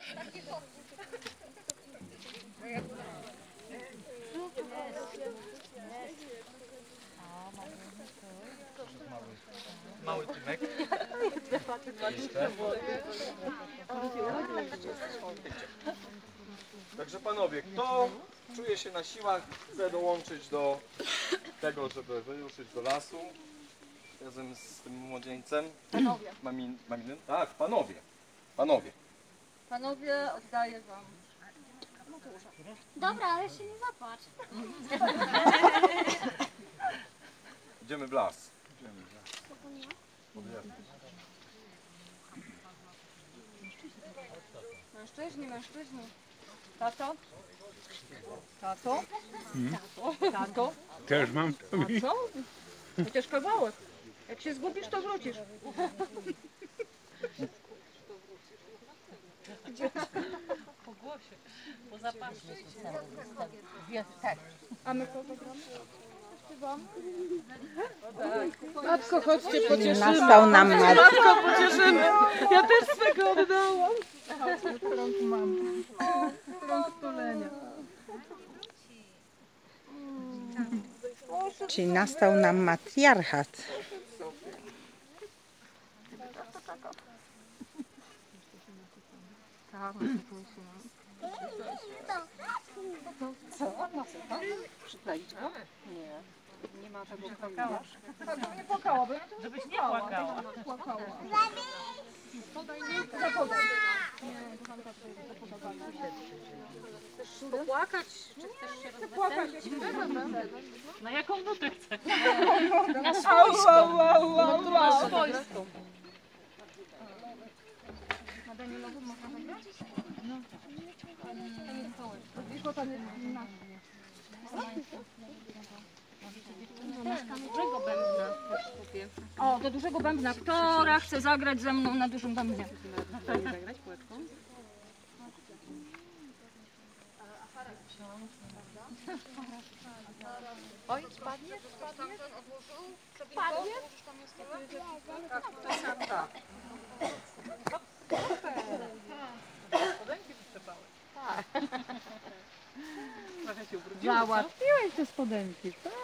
Mały Tymek. Także panowie, kto czuje się na siłach, chce dołączyć do tego, żeby wyruszyć do lasu razem z tym młodzieńcem? Panowie. Maminem? Tak, panowie. Panowie. Panowie, oddaję wam. Dobra, ale się nie zapłacz. Idziemy w las. Mężczyźni. Tato? Tato? Tato? Też mam to mi. Co? Chociaż kawałek. Jak się zgubisz, to wrócisz. Po głosie, po zapasie. A my kogo gramy? Matko, chodźcie, pocieszymy. Nastał nam Matko, pocieszymy. Ja też swego oddałam. Rąk mam. Rąk stulenia. Czyli nastał nam matriarchat. Tak, Przykleić go? Nie. Nie ma tego płakała. Nie płakała, żebyś nie płakała. Płakała. Podaj Chcesz popłakać? Czy chcesz się rozweselić? Na jaką nutę chcesz? Na swojską. No to na swojską. Na Danielowu można zagrać? No. Wiesz, bo tam jest nasz. Dużego bębna kupię. O, do dużego bębna. Która chce zagrać ze mną na dużym bębnie? Zagrać płetką? Oj, spadnie? Spadnie? Padnie? Tak. Spodenki wyczepały. Tak. Trochę się ubrudziły. Załatwiłeś te spodenki, tak?